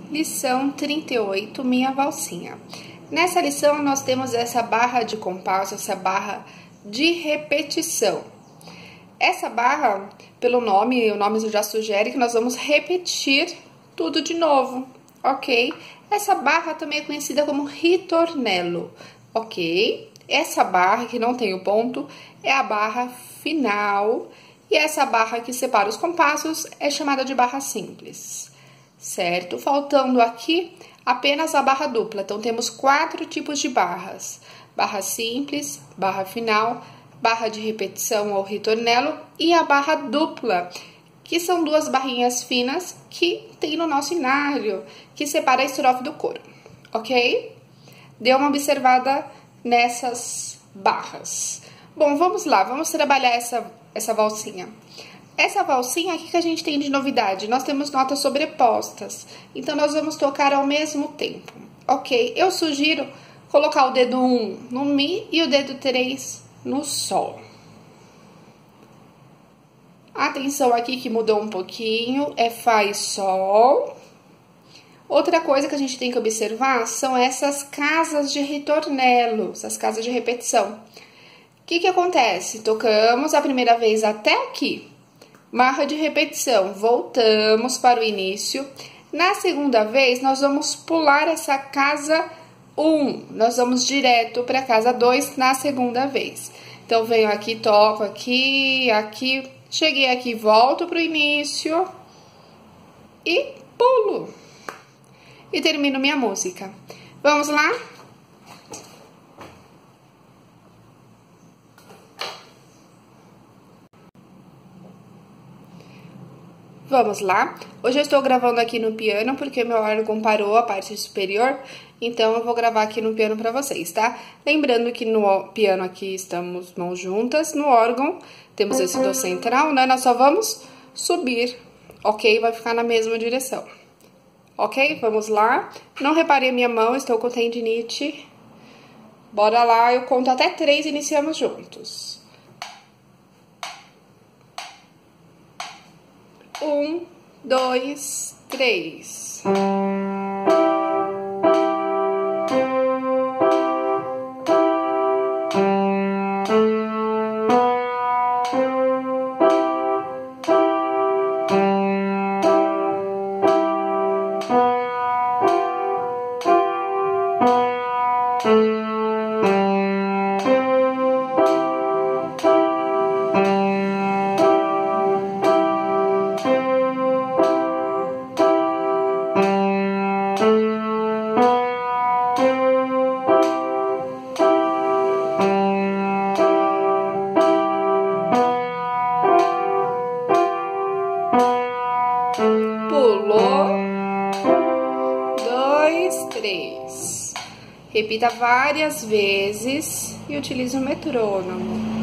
Lição 38, minha valsinha. Nessa lição, nós temos essa barra de compasso, essa barra de repetição. Essa barra, pelo nome, o nome já sugere que nós vamos repetir tudo de novo, ok? Essa barra também é conhecida como ritornello, ok? Essa barra que não tem o ponto é a barra final e essa barra que separa os compassos é chamada de barra simples, certo? Faltando aqui apenas a barra dupla. Então, temos 4 tipos de barras: barra simples, barra final, barra de repetição ou ritornello e a barra dupla, que são 2 barrinhas finas que tem no nosso inário, que separa a estrofe do coro, ok? Dê uma observada nessas barras. Bom, vamos lá, vamos trabalhar essa valsinha. Essa valsinha, o que a gente tem de novidade? Nós temos notas sobrepostas, então nós vamos tocar ao mesmo tempo, ok? Eu sugiro colocar o dedo 1 no Mi e o dedo 3 no Sol. Atenção aqui que mudou um pouquinho, é Fá e Sol. Outra coisa que a gente tem que observar são essas casas de ritornello, essas casas de repetição. O que acontece? Tocamos a primeira vez até aqui, barra de repetição, voltamos para o início. Na segunda vez, nós vamos pular essa casa 1, nós vamos direto para a casa 2 na segunda vez. Então, venho aqui, toco aqui, aqui, cheguei aqui, volto para o início e pulo. E termino minha música. Vamos lá? Vamos lá. Hoje eu estou gravando aqui no piano, porque meu órgão parou a parte superior, então eu vou gravar aqui no piano para vocês, tá? Lembrando que no piano aqui estamos mãos juntas, no órgão temos esse dó central, né? Nós só vamos subir, ok? Vai ficar na mesma direção. Ok? Vamos lá. Não reparei a minha mão, estou com tendinite. Bora lá, eu conto até 3 e iniciamos juntos. 1, 2, 3. Pulou, 2, 3. Repita várias vezes e utilize o metrônomo.